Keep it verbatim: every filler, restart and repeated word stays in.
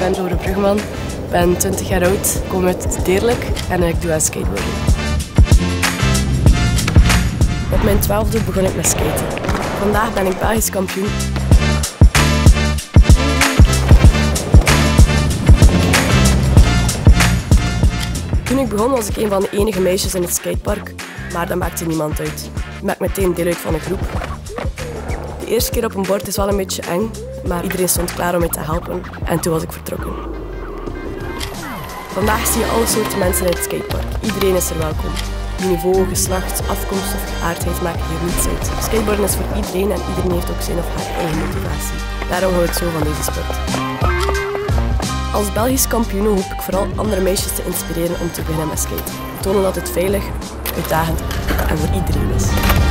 ben Dore Brugman, ik ben twintig jaar oud, kom uit Deerlijk en ik doe aan skateboarden. Op mijn twaalfde begon ik met skaten. Vandaag ben ik Belgisch kampioen. Toen ik begon was ik een van de enige meisjes in het skatepark, maar dat maakte niemand uit. Ik maak meteen deel uit van een groep. De eerste keer op een bord is wel een beetje eng, maar iedereen stond klaar om mij te helpen en toen was ik vertrokken. Vandaag zie je alle soorten mensen in het skatepark. Iedereen is er welkom. Niveau, geslacht, afkomst of geaardheid maken hier niets uit. Skateboarden is voor iedereen en iedereen heeft ook zijn of haar eigen motivatie. Daarom hou ik zo van deze sport. Als Belgisch kampioen hoop ik vooral andere meisjes te inspireren om te beginnen met skaten. Tonen dat het veilig, uitdagend en voor iedereen is.